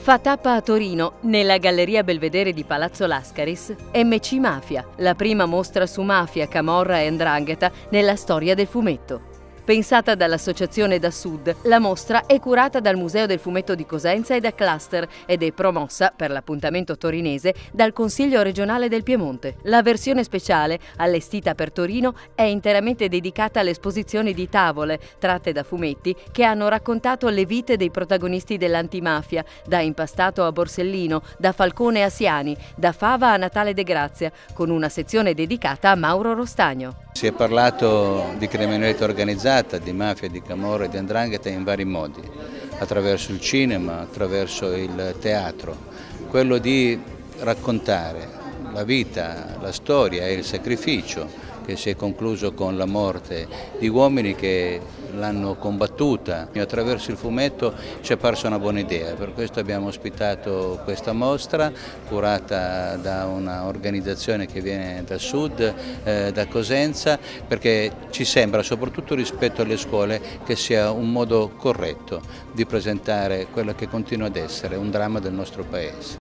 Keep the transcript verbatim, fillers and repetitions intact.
Fa tappa a Torino, nella Galleria Belvedere di Palazzo Lascaris, M C Mafia, la prima mostra su mafia, camorra e 'ndrangheta nella storia del fumetto. Pensata dall'Associazione Da Sud, la mostra è curata dal Museo del Fumetto di Cosenza e da Cluster ed è promossa, per l'appuntamento torinese, dal Consiglio regionale del Piemonte. La versione speciale, allestita per Torino, è interamente dedicata all'esposizione di tavole, tratte da fumetti, che hanno raccontato le vite dei protagonisti dell'antimafia, da Impastato a Borsellino, da Falcone a Siani, da Fava a Natale De Grazia, con una sezione dedicata a Mauro Rostagno. Si è parlato di criminalità organizzata, di mafia, di camorra e di 'ndrangheta in vari modi, attraverso il cinema, attraverso il teatro. Quello di raccontare la vita, la storia e il sacrificio che si è concluso con la morte di uomini che l'hanno combattuta. Attraverso il fumetto ci è parsa una buona idea, per questo abbiamo ospitato questa mostra curata da un'organizzazione che viene dal sud, eh, da Cosenza, perché ci sembra, soprattutto rispetto alle scuole, che sia un modo corretto di presentare quello che continua ad essere un dramma del nostro paese.